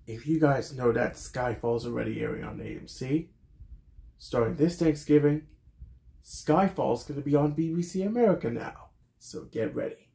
if you guys know that Skyfall's already airing on AMC, starting this Thanksgiving, Skyfall's going to be on BBC America now, so get ready.